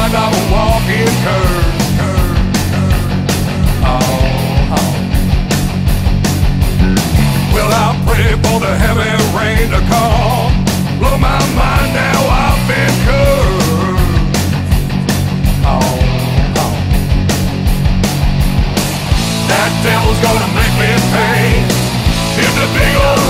like I'm a walking curve. Well, I pray for the heavy rain to come. Blow my mind, now I've been curved. That devil's gonna make me pay. Here's a big old